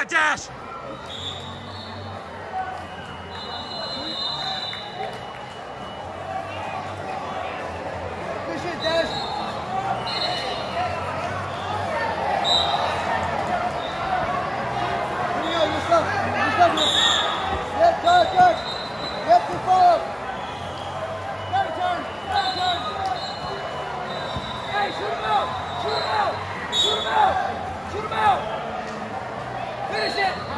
that, Dash! Push it, Dash! Yep, good. Yep, good follow. Got a turn. Hey, shoot him out. Finish it.